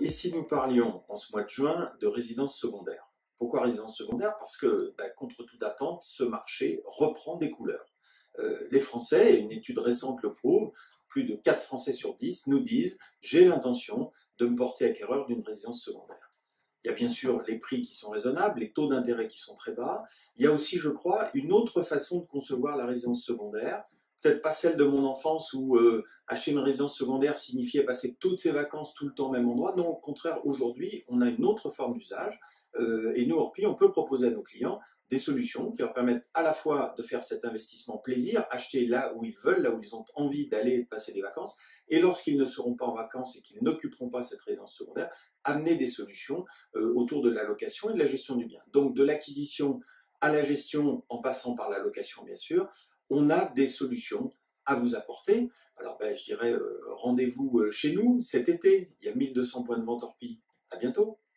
Et si nous parlions en ce mois de juin de résidence secondaire? Pourquoi résidence secondaire? Parce que, contre toute attente, ce marché reprend des couleurs. Les Français, et une étude récente le prouve, plus de 4 Français sur 10 nous disent: j'ai l'intention de me porter acquéreur d'une résidence secondaire. Il y a bien sûr les prix qui sont raisonnables, les taux d'intérêt qui sont très bas. Il y a aussi, je crois, une autre façon de concevoir la résidence secondaire. Peut-être pas celle de mon enfance où acheter une résidence secondaire signifiait passer toutes ses vacances tout le temps au même endroit. Non, au contraire, aujourd'hui, on a une autre forme d'usage. Et nous, Orpi, on peut proposer à nos clients des solutions qui leur permettent à la fois de faire cet investissement plaisir, acheter là où ils veulent, là où ils ont envie d'aller passer des vacances, et lorsqu'ils ne seront pas en vacances et qu'ils n'occuperont pas cette résidence secondaire, amener des solutions autour de la location et de la gestion du bien. Donc de l'acquisition à la gestion, en passant par la location bien sûr, on a des solutions à vous apporter. Alors je dirais rendez-vous chez nous cet été, il y a 1200 points de vente Orpi. À bientôt.